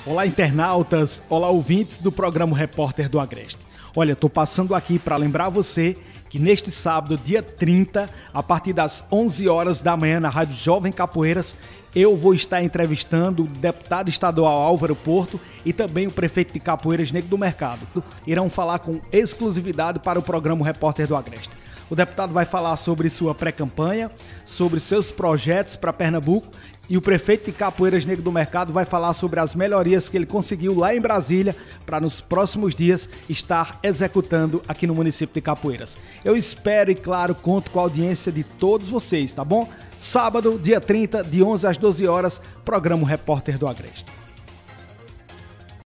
Olá, internautas, olá, ouvintes do programa Repórter do Agreste. Olha, estou passando aqui para lembrar você que neste sábado, dia 30, a partir das 11 horas da manhã, na Rádio Jovem Capoeiras, eu vou estar entrevistando o deputado estadual Álvaro Porto e também o prefeito de Capoeiras, Negro do Mercado. Irão falar com exclusividade para o programa Repórter do Agreste. O deputado vai falar sobre sua pré-campanha, sobre seus projetos para Pernambuco, e o prefeito de Capoeiras, Negro do Mercado, vai falar sobre as melhorias que ele conseguiu lá em Brasília para nos próximos dias estar executando aqui no município de Capoeiras. Eu espero e, claro, conto com a audiência de todos vocês, tá bom? Sábado, dia 30, de 11 às 12 horas, programa Repórter do Agreste.